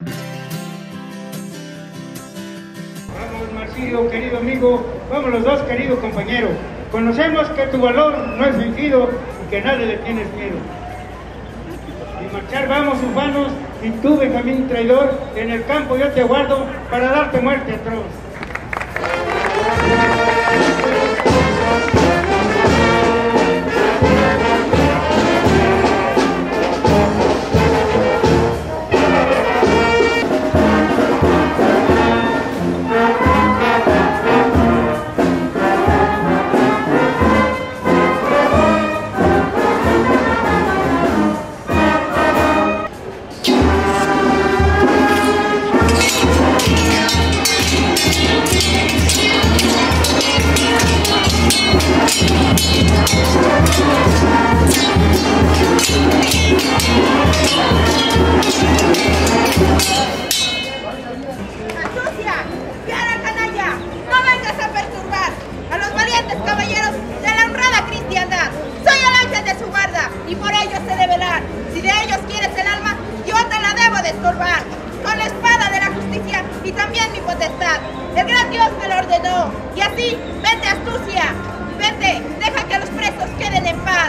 Vamos, Marsilio, querido amigo, vamos los dos, querido compañero. Conocemos que tu valor no es fingido y que nadie le tienes miedo. Y marchar vamos, urbanos, y tú, Benjamín traidor, en el campo yo te aguardo para darte muerte atroz. Y por ello se debe velar. Si de ellos quieres el alma, yo te la debo de estorbar. Con la espada de la justicia y también mi potestad. El gran Dios me lo ordenó. Y así, vete, astucia. Vete, deja que los presos queden en paz.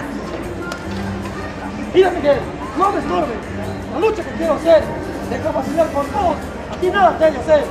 Mira, Miguel, no me estorbes. La lucha que quiero hacer, deja vacilar por todos. Aquí nada te hay que hacer.